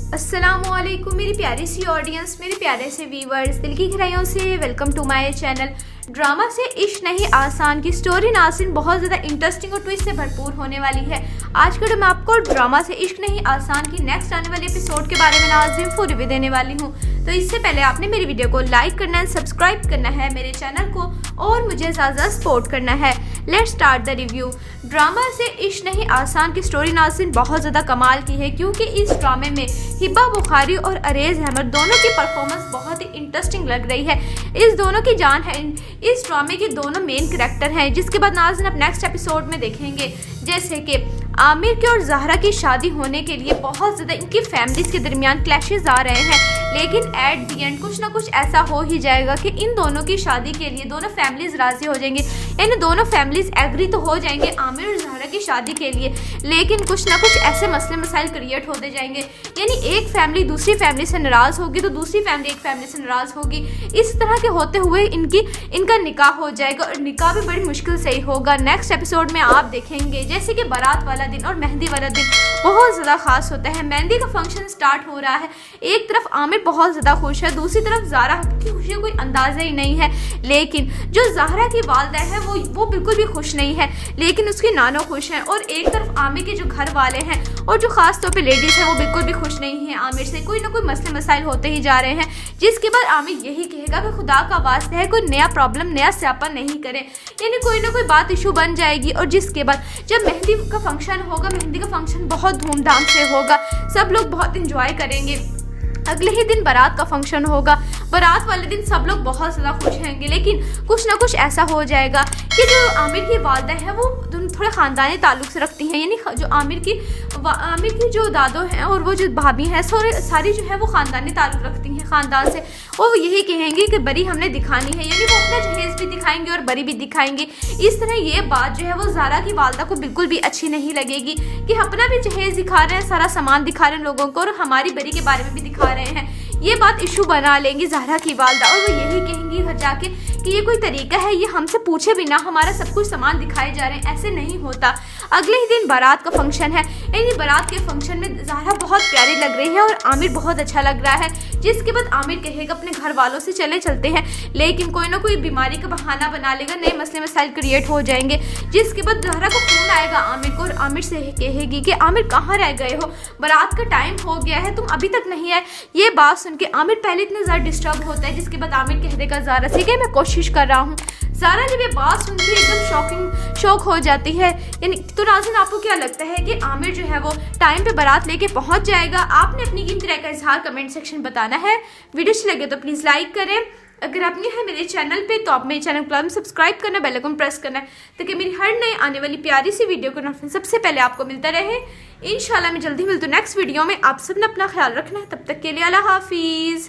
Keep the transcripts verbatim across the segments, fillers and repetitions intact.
अस्सलामुअलैकुम मेरी प्यारी सी ऑडियंस, मेरे प्यारे से व्यूवर्स, दिल की गहराइयों से welcome to my channel. Drama से इश्क नहीं आसान की स्टोरी नाज़रीन बहुत ज़्यादा इंटरेस्टिंग और ट्विस्ट से भरपूर होने वाली है। आज के मैं आपको ड्रामा से इश्क नहीं आसान की नेक्स्ट आने वाले एपिसोड के बारे में नाज़रीन फुल रिव्यू देने वाली हूँ। तो इससे पहले आपने मेरी वीडियो को लाइक करना है, सब्सक्राइब करना है मेरे चैनल को और मुझे ज़्यादा सपोर्ट करना है। Let's start the review. Drama से इश्क नहीं आसान की स्टोरी नाज़रीन बहुत ज़्यादा कमाल की है, क्योंकि इस ड्रामे में हिबा बुखारी और अरेज अहमद दोनों की परफॉर्मेंस बहुत ही इंटरेस्टिंग लग रही है। इस दोनों की जान है, इस ड्रामे के दोनों मेन कैरेक्टर हैं, जिसके बाद नाज़रीन आप नेक्स्ट एपिसोड में देखेंगे। जैसे कि आमिर के और ज़हरा की शादी होने के लिए बहुत ज़्यादा इनकी फैमिलीज़ के दरमियान क्लैशेस आ रहे हैं, लेकिन एट दी एंड कुछ ना कुछ ऐसा हो ही जाएगा कि इन दोनों की शादी के लिए दोनों फैमिलीज़ राज़ी हो जाएंगे। यानी दोनों फैमिलीज़ एग्री तो हो जाएंगे आमिर और ज़हरा की शादी के लिए, लेकिन कुछ ना कुछ ऐसे मसले मसाइल क्रिएट होते जाएंगे। यानी एक फैमिली दूसरी फैमिली से नाराज़ होगी तो दूसरी फैमिली एक फैमिली से नाराज़ होगी। इस तरह के होते हुए इनकी इनका निकाह हो जाएगा और निकाह भी बड़ी मुश्किल से ही होगा। नेक्स्ट एपिसोड में आप देखेंगे जैसे कि बारात वाला दिन और मेहंदी वाला दिन बहुत ज़्यादा खास होता है। मेहंदी का फंक्शन स्टार्ट हो रहा है, एक तरफ आमिर बहुत ज़्यादा खुश है, दूसरी तरफ ज़हरा की खुशी कोई अंदाज़ा ही नहीं है। लेकिन जो ज़हरा की वालदा है वो वो बिल्कुल भी खुश नहीं है, लेकिन उसकी नानो खुश है। और एक तरफ आमिर के जो घर वाले हैं और जो खास तौर पे लेडीज़ हैं वो बिल्कुल भी खुश नहीं है आमिर से। कोई ना कोई मसले मसाइल होते ही जा रहे हैं, जिसके बाद आमिर यही कहेगा कि खुदा का वास्ता है कोई नया प्रॉब्लम नया स्यापा नहीं करे। यानी कोई ना कोई बात इशू बन जाएगी। और जिसके बाद जब मेहंदी का फंक्शन होगा, मेहंदी का फंक्शन बहुत धूमधाम से होगा, सब लोग बहुत इंजॉय करेंगे। अगले ही दिन बारात का फंक्शन होगा, बारात वाले दिन सब लोग बहुत ज़्यादा खुश होंगे, लेकिन कुछ ना कुछ ऐसा हो जाएगा कि जो आमिर की वालदा है वो थोड़े ख़ानदानी ताल्लुक से रखती हैं। यानी जो आमिर की आमिर की जो दादो हैं और वो जो भाभी हैं सारी जो है वो ख़ानदानी ताल्लुक रखती हैं ख़ानदान से। वो यही कहेंगे कि बरी हमने दिखानी है, यानी वो अपना जहेज़ भी दिखाएंगे और बरी भी दिखाएंगे। इस तरह ये बात जो है वो ज़हरा की वालदा को बिल्कुल भी अच्छी नहीं लगेगी कि अपना भी जहेज़ दिखा रहे हैं, सारा सामान दिखा रहे हैं लोगों को और हमारी बरी के बारे में भी दिखा रहे हैं। ये बात इशू बना लेंगी ज़हरा की वालदा और वो यही कहेंगी घर जाके कि ये कोई तरीका है, ये हमसे पूछे बिना हमारा सब कुछ सामान दिखाए जा रहे हैं, ऐसे नहीं होता। अगले ही दिन बारात का फंक्शन है, यानी बारात के फंक्शन में ज़हरा बहुत प्यारी लग रही है और आमिर बहुत अच्छा लग रहा है। जिसके बाद आमिर कहेगा अपने घर वालों से चले चलते हैं, लेकिन कोई ना कोई बीमारी का बहाना बना लेगा, नए मसले मसाइल क्रिएट हो जाएंगे। जिसके बाद ज़हरा को फ़ोन आएगा आमिर को और आमिर से कहेगी कि आमिर कहाँ रह गए हो, बारात का टाइम हो गया है, तुम अभी तक नहीं आए। ये बात सुन के आमिर पहले इतना ज़्यादा डिस्टर्ब होता है, जिसके बाद आमिर कह देगा ज़हरा से कि मैं कोशिश कर रहा हूँ। ज़हरा जब ये बात सुनती है एकदम शॉकिंग शॉक हो जाती है। यानी तो नाज़रीन आपको क्या लगता है कि आमिर जो है वो टाइम पे बारात लेके पहुंच जाएगा? आपने अपनी कीमती राय का इजहार कमेंट सेक्शन बताना है। वीडियो अच्छी लगे तो प्लीज़ लाइक करें। अगर आप नए हैं मेरे चैनल पे तो आप मेरे चैनल को सब्सक्राइब करना, बेल आइकन प्रेस करना है ताकि मेरी हर नई आने वाली प्यारी सी वीडियो का नोटिफिकेशन सबसे पहले आपको मिलता रहे। इंशाल्लाह मैं जल्दी मिलती हूँ नेक्स्ट वीडियो में। आप सब ने अपना ख्याल रखना है, तब तक के लिए अल्लाह हाफिज़।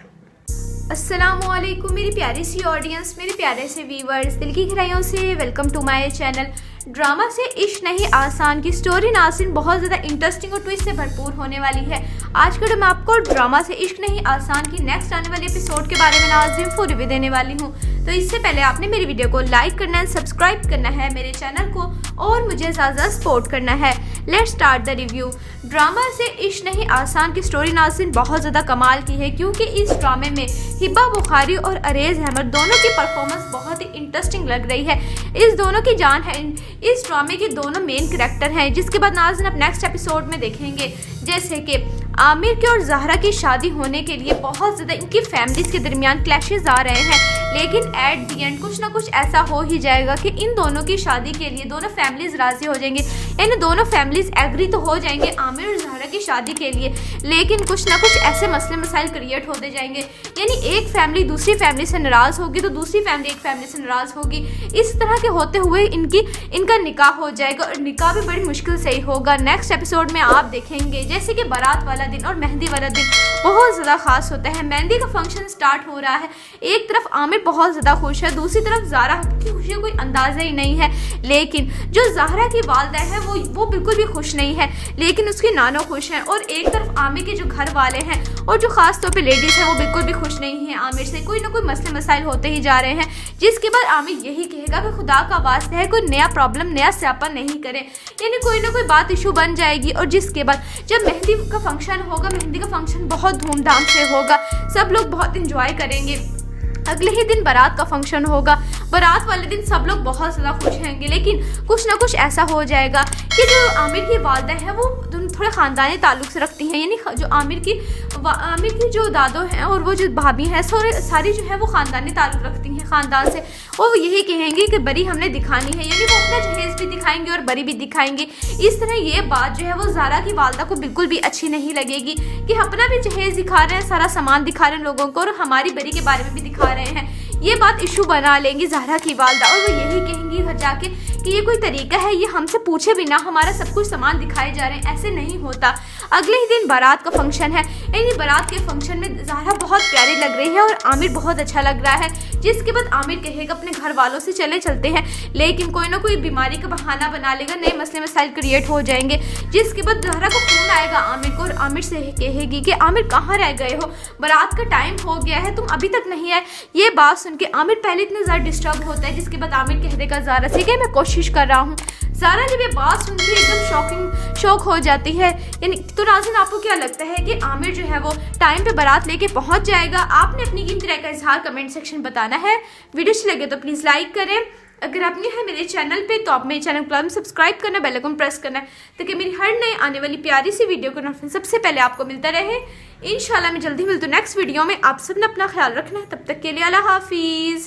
अस्सलामुअलैकुम मेरी प्यारी सी ऑडियंस, मेरे प्यारे से व्यूवर्स, दिल की गहराइयों से welcome to my channel. Drama से इश्क नहीं आसान की स्टोरी नाज़रीन बहुत ज़्यादा इंटरेस्टिंग और ट्विस्ट से भरपूर होने वाली है। आज के मैं आपको ड्रामा से इश्क नहीं आसान की नेक्स्ट आने वाले एपिसोड के बारे में नाज़रीन फुल रिव्यू देने वाली हूँ। तो इससे पहले आपने मेरी वीडियो को लाइक करना है, सब्सक्राइब करना है मेरे चैनल को और मुझे ज़्यादा सपोर्ट करना है। Let's start the review. Drama से इश्क नहीं आसान की स्टोरी नाज़रीन बहुत ज़्यादा कमाल की है, क्योंकि इस ड्रामे में हिबा बुखारी और अरेज अहमद दोनों की परफॉर्मेंस बहुत ही इंटरेस्टिंग लग रही है। इस दोनों की जान है, इस ड्रामे के दोनों मेन कैरेक्टर हैं, जिसके बाद नाज़रीन आप नेक्स्ट एपिसोड में देखेंगे। जैसे कि आमिर के और ज़हरा की शादी होने के लिए बहुत ज़्यादा इनकी फैमिलीज़ के दरमियान क्लैशेस आ रहे हैं, लेकिन एट दी एंड कुछ ना कुछ ऐसा हो ही जाएगा कि इन दोनों की शादी के लिए दोनों फैमिलीज़ राज़ी हो जाएंगे। यानी दोनों फैमिलीज़ एग्री तो हो जाएंगे आमिर और ज़हरा की शादी के लिए, लेकिन कुछ ना कुछ ऐसे मसले मसाइल क्रिएट होते जाएंगे। यानी एक फैमिली दूसरी फैमिली से नाराज़ होगी तो दूसरी फैमिली एक फैमिली से नाराज़ होगी। इस तरह के होते हुए इनकी इनका निकाह हो जाएगा और निकाह भी बड़ी मुश्किल से ही होगा। नेक्स्ट एपिसोड में आप देखेंगे जैसे कि बारात वाला दिन और मेहंदी वाला दिन बहुत ज़्यादा खास होता है। मेहंदी का फंक्शन स्टार्ट हो रहा है, एक तरफ आमिर बहुत ज़्यादा खुश है, दूसरी तरफ ज़हरा की खुशी कोई अंदाज़ा ही नहीं है। लेकिन जो ज़हरा की वालदा है वो वो बिल्कुल भी खुश नहीं है, लेकिन उसकी नानो खुश है। और एक तरफ आमिर के जो घर वाले हैं और जो खास तौर पे लेडीज हैं वो बिल्कुल भी खुश नहीं है आमिर से। कोई ना कोई मसले मसाइल होते ही जा रहे हैं, जिसके बाद आमिर यही कहेगा कि खुदा का वास्ता है कोई नया प्रॉब्लम नया स्यापा नहीं करे, यानी कोई ना कोई बात इशू बन जाएगी। और जिसके बाद जब मेहंदी का फंक्शन होगा, मेहंदी का फंक्शन बहुत धूमधाम से होगा, सब लोग बहुत इंजॉय करेंगे। अगले ही दिन बारात का फंक्शन होगा, बारात वाले दिन सब लोग बहुत ज़्यादा खुश होंगे, लेकिन कुछ ना कुछ ऐसा हो जाएगा कि जो आमिर की वालदा है वो थोड़े ख़ानदानी ताल्लुक से रखती हैं, यानी जो आमिर की आमिर की जो दादो हैं और वो जो भाभी हैं सारी जो है वो ख़ानदानी ताल्लुक रखती हैं ख़ानदान से। वो यही कहेंगे कि बरी हमने दिखानी है, यानी वो अपना जहेज़ भी दिखाएंगे और बरी भी दिखाएंगे। इस तरह ये बात जो है वो ज़ारा की वालदा को बिल्कुल भी अच्छी नहीं लगेगी कि अपना भी जहेज़ दिखा रहे हैं, सारा सामान दिखा रहे हैं लोगों को, और हमारी बरी के बारे में भी दिखा रहे हैं। ये बात इशू बना लेंगी ज़ारा की वालदा, और वो यही कहेंगी घर जाके कि ये कोई तरीका है, ये हमसे पूछे बिना हमारा सब कुछ सामान दिखाए जा रहे हैं, ऐसे नहीं होता। अगले ही दिन बारात का फंक्शन है, यानी बारात के फंक्शन में ज़ारा बहुत प्यारी लग रही है और आमिर बहुत अच्छा लग रहा है। जिसके बाद आमिर कहेगा अपने घर वालों से चले चलते हैं, लेकिन कोई ना कोई बीमारी का बहाना बना लेगा, नए मसले मसाइल क्रिएट हो जाएंगे। जिसके बाद ज़ारा का फ़ोन आएगा आमिर को और आमिर से कहेगी कि आमिर कहाँ रह गए हो, बारात का टाइम हो गया है, तुम अभी तक नहीं आए। ये बात सुन के आमिर पहले इतने ज़्यादा डिस्टर्ब होता है, जिसके बाद आमिर कह देगा ज़ारा से कि मैं कोशिश कर रहा हूँ। ज़ारा जब ये बात सुनती है एकदम शॉकिंग शॉक हो जाती है। यानी तो नाज़रीन, आपको क्या लगता है कि आमिर जो है वो टाइम पे बारात लेके पहुंच जाएगा? आपने अपनी कीमती राय का इजहार कमेंट सेक्शन बताना है। वीडियो अच्छी लगे तो प्लीज़ लाइक करें। अगर आप न्यू है मेरे चैनल पे तो आप मेरे चैनल को सब्सक्राइब करना, बेल आइकन प्रेस करना, ताकि मेरी हर नई आने वाली प्यारी सी वीडियो को नोटिफिकेशन सबसे पहले आपको मिलता रहे। इंशाल्लाह मैं जल्दी मिलती हूँ नेक्स्ट वीडियो में। आप सबने अपना ख्याल रखना है, तब तक के लिए अल्लाह हाफिज़।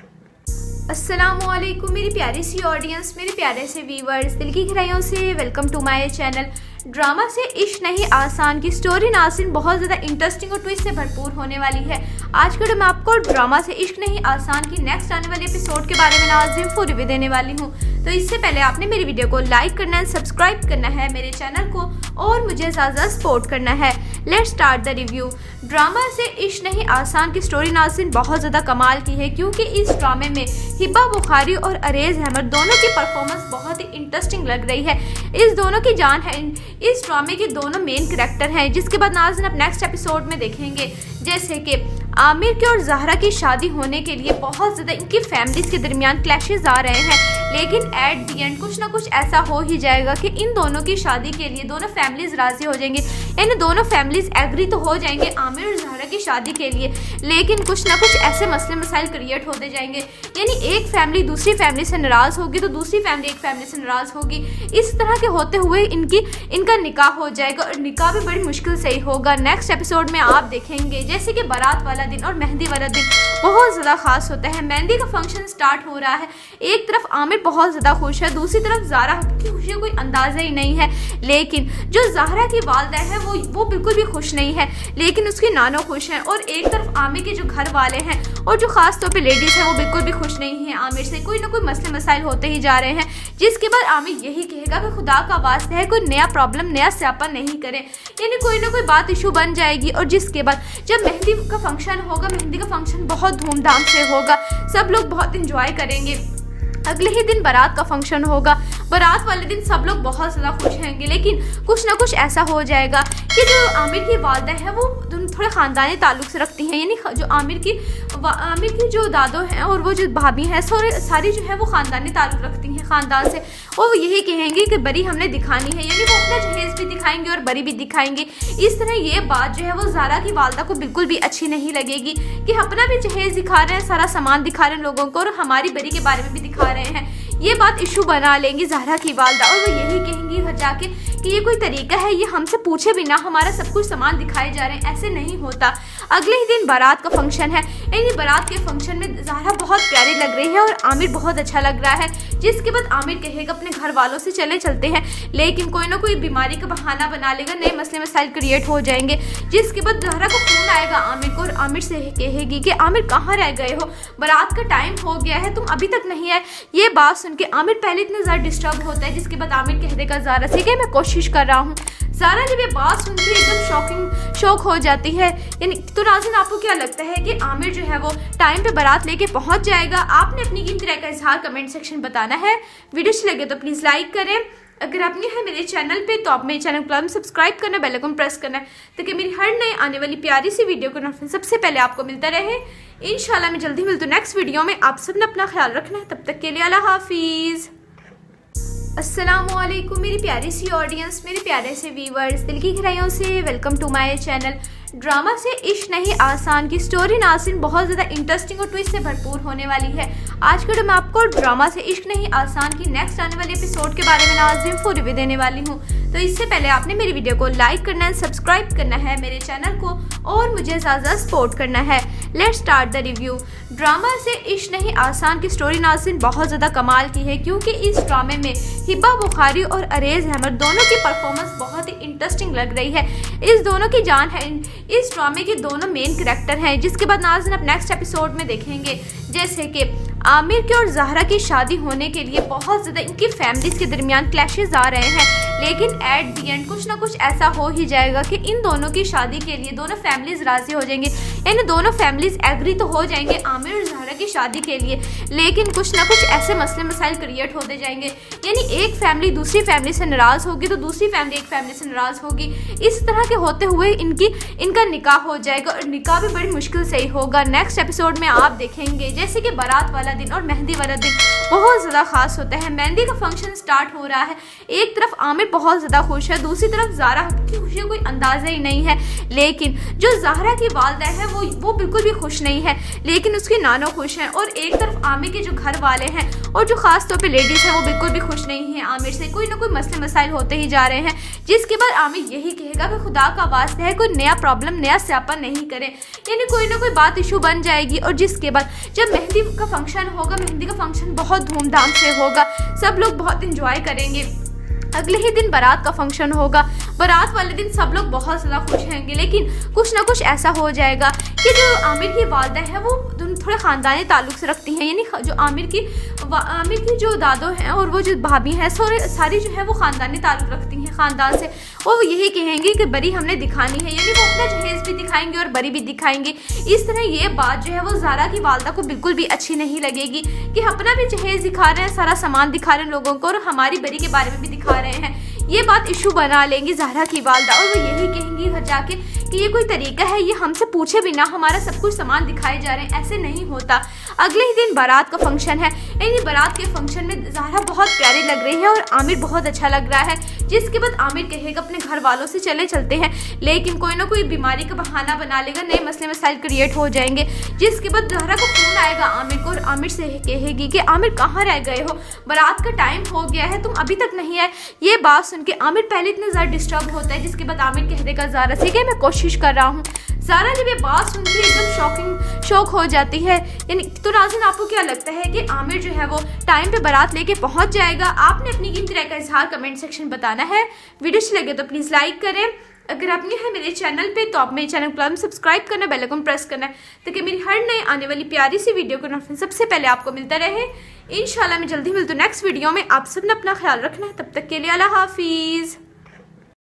अस्सलामुअलैकुम मेरी प्यारी सी ऑडियंस, मेरे प्यारे से व्यूवर्स, दिल की गहराइयों से welcome to my channel. Drama से इश्क नहीं आसान की स्टोरी नाज़रीन बहुत ज़्यादा इंटरेस्टिंग और ट्विस्ट से भरपूर होने वाली है। आज के मैं आपको ड्रामा से इश्क नहीं आसान की नेक्स्ट आने वाले एपिसोड के बारे में नाज़रीन फुल रिव्यू देने वाली हूँ। तो इससे पहले आपने मेरी वीडियो को लाइक करना है, सब्सक्राइब करना है मेरे चैनल को, और मुझे ज़्यादा सपोर्ट करना है। Let's start the review. Drama से इश्क नहीं आसान की स्टोरी नाज़रीन बहुत ज़्यादा कमाल की है, क्योंकि इस ड्रामे में हिब्बा बुखारी और अरेज अहमद दोनों की परफॉर्मेंस बहुत ही इंटरेस्टिंग लग रही है। इस दोनों की जान है, इस ड्रामे के दोनों मेन कैरेक्टर हैं, जिसके बाद नाज़रीन आप नेक्स्ट एपिसोड में देखेंगे जैसे कि आमिर के और ज़ाहरा की शादी होने के लिए बहुत ज़्यादा इनकी फैमिलीज़ के दरमियान क्लैशेस आ रहे हैं, लेकिन एट दी एंड कुछ ना कुछ ऐसा हो ही जाएगा कि इन दोनों की शादी के लिए दोनों फैमिलीज़ राज़ी हो जाएंगे, यानी दोनों फैमिलीज़ एग्री तो हो जाएंगे आमिर और ज़ाहरा की शादी के लिए, लेकिन कुछ ना कुछ ऐसे मसले मसाइल क्रिएट होते जाएंगे। यानी एक फैमिली दूसरी फैमिली से नाराज़ होगी तो दूसरी फैमिली एक फैमिली से नाराज़ होगी। इस तरह के होते हुए इनकी इनका निकाह हो जाएगा, और निकाह भी बड़ी मुश्किल से ही होगा। नेक्स्ट एपिसोड में आप देखेंगे जैसे कि बारात वाला दिन और मेहंदी वाला दिन बहुत ज़्यादा खास होता है। मेहंदी का फंक्शन स्टार्ट हो रहा है, एक तरफ आमिर बहुत ज़्यादा खुश है, दूसरी तरफ ज़ाहरा की खुशी का कोई अंदाज़ा ही नहीं है। लेकिन जो ज़ाहरा की वालदा है वो वो बिल्कुल भी खुश नहीं है, लेकिन उसकी नानो खुश है। और एक तरफ आमिर के जो घर वाले हैं और जो खास तौर पे लेडीज़ हैं वो बिल्कुल भी खुश नहीं है आमिर से। कोई ना कोई मसले मसाइल होते ही जा रहे हैं, जिसके बाद आमिर यही कहेगा कि खुदा का वास्ता है कोई नया प्रॉब्लम नया स्यापा नहीं करे, यानी कोई ना कोई बात इशू बन जाएगी। और जिसके बाद जब मेहंदी का फंक्शन होगा, मेहंदी का फंक्शन बहुत धूमधाम से होगा, सब लोग बहुत इंजॉय करेंगे। अगले ही दिन बारात का फंक्शन होगा, बारात वाले दिन सब लोग बहुत ज़्यादा खुश होंगे, लेकिन कुछ ना कुछ ऐसा हो जाएगा कि जो आमिर की वालदा है वो थोड़े ख़ानदानी ताल्लुक से रखती हैं, यानी जो आमिर की आमिर की जो दादो हैं और वो जो भाभी हैं सारी जो है वो ख़ानदानी ताल्लुक रखती हैं ख़ानदान से। वो यही कहेंगे कि बरी हमने दिखानी है, यानी वो अपना जहेज़ भी दिखाएंगे और बरी भी दिखाएंगे। इस तरह ये बात जो है वो ज़ारा की वालदा को बिल्कुल भी अच्छी नहीं लगेगी कि अपना भी जहेज़ दिखा रहे हैं, सारा सामान दिखा रहे हैं लोगों को, और हमारी बरी के बारे में भी दिखा रहे हैं। ये बात इशू बना लेंगी ज़ाहरा की वालदा, और वो यही कहेंगी घर जाके कि ये कोई तरीका है, ये हमसे पूछे बिना हमारा सब कुछ सामान दिखाए जा रहे हैं, ऐसे नहीं होता। अगले ही दिन बारात का फंक्शन है, यानी बारात के फंक्शन में ज़ाहरा बहुत प्यारी लग रही है और आमिर बहुत अच्छा लग रहा है। जिसके बाद आमिर कहेगा अपने घर वालों से चले चलते हैं, लेकिन कोई ना कोई बीमारी का बहाना बना लेगा, नए मसले मसाइल क्रिएट हो जाएंगे। जिसके बाद ज़ाहरा का फ़ोन आएगा आमिर को और आमिर से कहेगी कि आमिर कहाँ रह गए हो, बारात का टाइम हो गया है, तुम अभी तक नहीं आए। ये बात सुन के आमिर पहले इतने ज़्यादा डिस्टर्ब होता है, जिसके बाद आमिर कह देगा ज़ाहरा से कि मैं कोशिश कर रहा हूँ। ज़ाहरा जब ये बात सुनती है एकदम शॉकिंग शॉक हो जाती है। यानी तो नाज़रीन, आपको क्या लगता है कि आमिर जो है वो टाइम पे बारात लेके पहुंच जाएगा? आपने अपनी कीमती राय का इजहार कमेंट सेक्शन बताना है। वीडियो अच्छी लगे तो प्लीज़ लाइक करें। अगर आप नए हैं मेरे चैनल पे तो आप मेरे चैनल को सब्सक्राइब करना, बेल आइकन प्रेस करना है ताकि मेरी हर नई आने वाली प्यारी सी वीडियो को नोटिफिकेशन सबसे पहले आपको मिलता रहे। इंशाल्लाह मैं जल्दी मिलती हूँ नेक्स्ट वीडियो में। आप सब ने अपना ख्याल रखना है, तब तक के लिए अल्लाह हाफिज़। अस्सलामुअलैकुम मेरी प्यारी सी ऑडियंस, मेरे प्यारे से व्यूवर्स, दिल की गहराइयों से welcome to my channel. Drama से इश्क नहीं आसान की स्टोरी नाज़रीन बहुत ज़्यादा इंटरेस्टिंग और ट्विस्ट से भरपूर होने वाली है। आज के मैं आपको ड्रामा से इश्क नहीं आसान की नेक्स्ट आने वाले एपिसोड के बारे में नाज़रीन फुल रिव्यू देने वाली हूँ। तो इससे पहले आपने मेरी वीडियो को लाइक करना है, सब्सक्राइब करना है मेरे चैनल को और मुझे ज़्यादा सपोर्ट करना है। Let's start the review. Drama से इश्क नहीं आसान की स्टोरी नाज़रीन बहुत ज़्यादा कमाल की है, क्योंकि इस ड्रामे में हिबा बुखारी और अरेज अहमद दोनों की परफॉर्मेंस बहुत ही इंटरेस्टिंग लग रही है। इस दोनों की जान है, इस ड्रामे के दोनों मेन कैरेक्टर हैं, जिसके बाद नाज़रीन आप नेक्स्ट एपिसोड में देखेंगे। जैसे कि आमिर की और ज़हरा की शादी होने के लिए बहुत ज़्यादा इनकी फैमिलीज़ के दरमियान क्लैशेस आ रहे हैं, लेकिन एट दी एंड कुछ ना कुछ ऐसा हो ही जाएगा कि इन दोनों की शादी के लिए दोनों फैमिलीज़ राज़ी हो जाएंगे, यानी दोनों फैमिलीज़ एग्री तो हो जाएंगे आमिर और ज़हरा की शादी के लिए, लेकिन कुछ ना कुछ ऐसे मसले मसाइल क्रिएट होते जाएंगे। यानी एक फैमिली दूसरी फैमिली से नाराज़ होगी तो दूसरी फैमिली एक फैमिली से नाराज़ होगी। इस तरह के होते हुए इनकी इनका निकाह हो जाएगा और निकाह भी बड़ी मुश्किल से ही होगा। नेक्स्ट एपिसोड में आप देखेंगे जैसे कि बारात वाला दिन और मेहंदी वाला दिन बहुत ज़्यादा खास होता है। मेहंदी का फंक्शन स्टार्ट हो रहा है, एक तरफ आमिर बहुत ज़्यादा खुश है, दूसरी तरफ ज़हरा की खुशी कोई अंदाज़ा ही नहीं है। लेकिन जो ज़हरा की वालदा है वो वो बिल्कुल भी खुश नहीं है, लेकिन उसकी नानो खुश हैं। और एक तरफ आमिर के जो घर वाले हैं और जो ख़ास तौर पे लेडीज़ हैं वो बिल्कुल भी खुश नहीं है आमिर से। कोई ना कोई मसले मसाइल होते ही जा रहे हैं, जिसके बाद आमिर यही कहेगा कि खुदा का वास्ता है कोई नया प्रॉब्लम नया स्यापा नहीं करे, यानी कोई ना कोई बात इशू बन जाएगी। और जिसके बाद जब मेहंदी का फंक्शन होगा, मेहंदी का फंक्शन बहुत धूमधाम से होगा, सब लोग बहुत इंजॉय करेंगे। अगले ही दिन बारात का फंक्शन होगा, बारात वाले दिन सब लोग बहुत ज़्यादा खुश होंगे, लेकिन कुछ ना कुछ ऐसा हो जाएगा कि जो आमिर की वालदा है वो थोड़े ख़ानदानी ताल्लुक़ से रखती हैं, यानी जो आमिर की आमिर की जो दादो हैं और वो जो भाभी हैं सारी जो है वो ख़ानदानी ताल्लुक़ रखती हैं ख़ानदान से। वो यही कहेंगी कि बरी हमने दिखानी है, यानी वो अपना जहेज़ भी दिखाएंगे और बरी भी दिखाएंगे। इस तरह ये बात जो है वो ज़हरा की वालदा को बिल्कुल भी अच्छी नहीं लगेगी कि अपना भी जहेज़ दिखा रहे हैं, सारा सामान दिखा रहे हैं लोगों को और हमारी बरी के बारे में भी दिखा रहे हैं। ये बात इशू बना लेंगी ज़हरा की वालदा और वो यही कहेंगी घर जाके कि ये कोई तरीका है, ये हमसे पूछे बिना हमारा सब कुछ सामान दिखाए जा रहे हैं, ऐसे नहीं होता। अगले ही दिन बारात का फंक्शन है, यानी बारात के फंक्शन में ज़हरा बहुत प्यारी लग रही है और आमिर बहुत अच्छा लग रहा है। जिसके बाद आमिर कहेगा अपने घर वालों से चले चलते हैं, लेकिन कोई ना कोई बीमारी का बहाना बना लेगा, नए मसले मसाइल क्रिएट हो जाएंगे। जिसके बाद ज़हरा को फ़ोन आएगा आमिर को और आमिर से कहेगी कि आमिर कहाँ रह गए हो, बारात का टाइम हो गया है, तुम अभी तक नहीं आए। ये बात सुन के आमिर पहले इतना ज़्यादा डिस्टर्ब होता है, जिसके बाद आमिर कह देगा ज़हरा से कि मैं कोशिश कर रहा हूँ। ज़हरा जब ये बात सुनती है एकदम शॉकिंग शॉक हो जाती है। यानी तो नाज़रीन आपको क्या लगता है कि आमिर जो है वो टाइम पे बारात लेके पहुंच जाएगा? आपने अपनी कीमती राय का इजहार कमेंट सेक्शन बताना है। वीडियो अच्छी लगे तो प्लीज़ लाइक करें। अगर आप नए हैं मेरे चैनल पे तो आप मेरे चैनल को सब्सक्राइब करना, बेल आइकन प्रेस करना है ताकि मेरी हर नई आने वाली प्यारी सी वीडियो को नोटिफिकेशन सबसे पहले आपको मिलता रहे। इंशाल्लाह मैं जल्दी मिलती हूँ नेक्स्ट वीडियो में। आप सब ने अपना ख्याल रखना है, तब तक के लिए अल्लाह हाफिज़।